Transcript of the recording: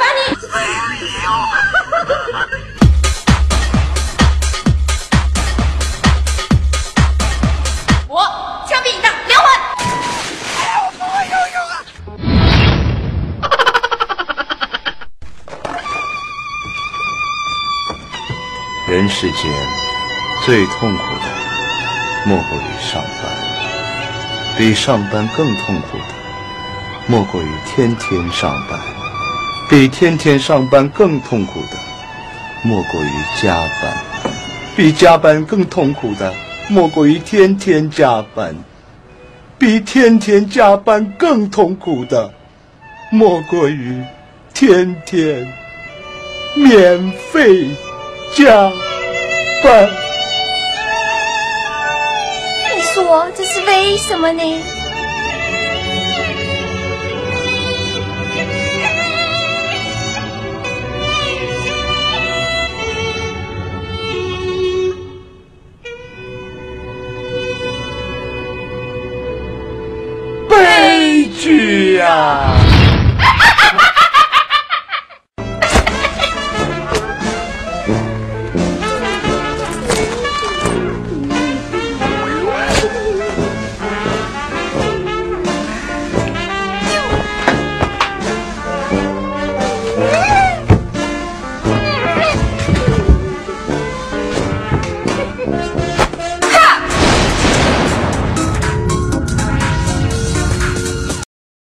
我枪毙你的灵魂。 人世间最痛苦的，莫过于上班；比上班更痛苦的，莫过于天天上班；比天天上班更痛苦的，莫过于加班；比加班更痛苦的，莫过于天天加班；比天天加班更痛苦的，莫过于天天免费加班。 你说这是为什么呢？